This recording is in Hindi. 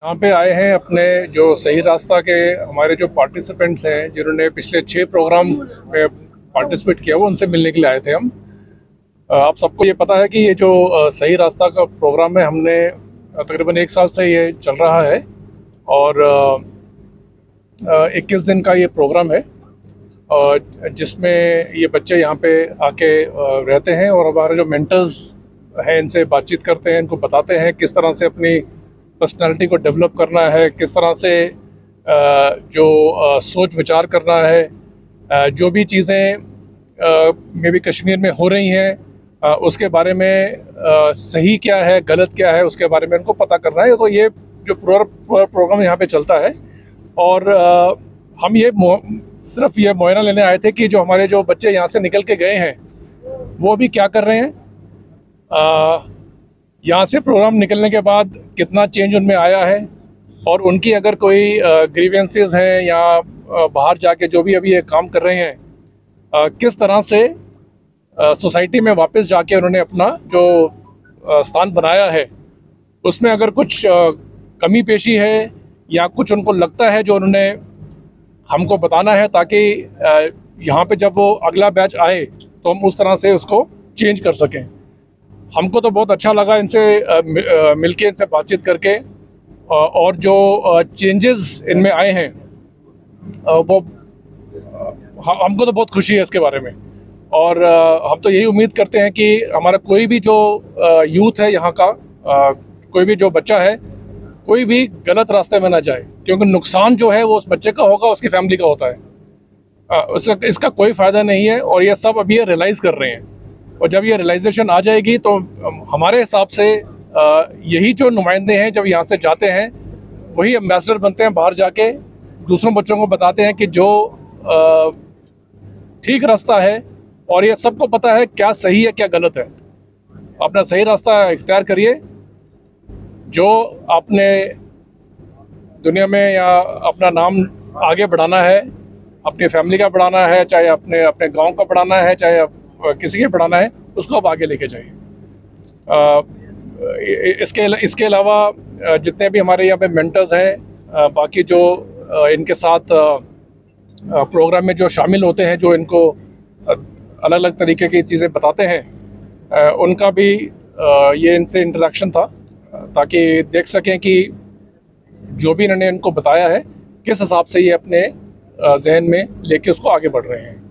यहाँ पे आए हैं अपने जो सही रास्ता के हमारे जो पार्टिसिपेंट्स हैं जिन्होंने पिछले 6 प्रोग्राम में पार्टिसिपेट किया वो उनसे मिलने के लिए आए थे हम। आप सबको ये पता है कि ये जो सही रास्ता का प्रोग्राम है हमने तकरीबन 1 साल से ये चल रहा है और 21 दिन का ये प्रोग्राम है जिसमें ये बच्चे यहाँ पे आके रहते हैं और हमारे जो मेंटर्स हैं इनसे बातचीत करते हैं, इनको बताते हैं किस तरह से अपनी पर्सनालिटी को डेवलप करना है, किस तरह से जो सोच विचार करना है, जो भी चीज़ें मे बी कश्मीर में हो रही हैं उसके बारे में सही क्या है गलत क्या है उसके बारे में उनको पता करना है। तो ये जो पूरा प्रोग्राम यहाँ पे चलता है और हम ये सिर्फ ये मुआयना लेने आए थे कि जो हमारे जो बच्चे यहाँ से निकल के गए हैं वो अभी क्या कर रहे हैं, यहाँ से प्रोग्राम निकलने के बाद कितना चेंज उनमें आया है और उनकी अगर कोई ग्रीवेंसेस हैं या बाहर जाके जो भी अभी ये काम कर रहे हैं किस तरह से सोसाइटी में वापस जाके उन्होंने अपना जो स्थान बनाया है उसमें अगर कुछ कमी पेशी है या कुछ उनको लगता है जो उन्होंने हमको बताना है ताकि यहाँ पे जब वो अगला बैच आए तो हम उस तरह से उसको चेंज कर सकें। हमको तो बहुत अच्छा लगा इनसे मिलके इनसे बातचीत करके और जो चेंजेस इनमें आए हैं वो हमको तो बहुत खुशी है इसके बारे में और हम तो यही उम्मीद करते हैं कि हमारा कोई भी जो यूथ है यहाँ का कोई भी जो बच्चा है कोई भी गलत रास्ते में ना जाए, क्योंकि नुकसान जो है वो उस बच्चे का होगा, उसकी फैमिली का होता है। इसका कोई फ़ायदा नहीं है और ये सब अभी ये रियलाइज़ कर रहे हैं और जब ये रियलाइजेशन आ जाएगी तो हमारे हिसाब से यही जो नुमाइंदे हैं जब यहाँ से जाते हैं वही एम्बेसडर बनते हैं, बाहर जाके दूसरों बच्चों को बताते हैं कि जो ठीक रास्ता है और ये सबको पता है क्या सही है क्या गलत है। अपना सही रास्ता इख्तियार करिए, जो आपने दुनिया में या अपना नाम आगे बढ़ाना है, अपनी फैमिली का बढ़ाना है, चाहे अपने गांव का बढ़ाना है, चाहे किसी के बढ़ाना है, उसको आप आगे लेके जाइए। इसके अलावा जितने भी हमारे यहाँ पे मेंटर्स हैं, बाकी जो इनके साथ प्रोग्राम में जो शामिल होते हैं, जो इनको अलग अलग तरीके की चीज़ें बताते हैं, उनका भी ये इनसे इंटरेक्शन था ताकि देख सकें कि जो भी इन्होंने इनको बताया है किस हिसाब से ये अपने जहन में लेके उसको आगे बढ़ रहे हैं।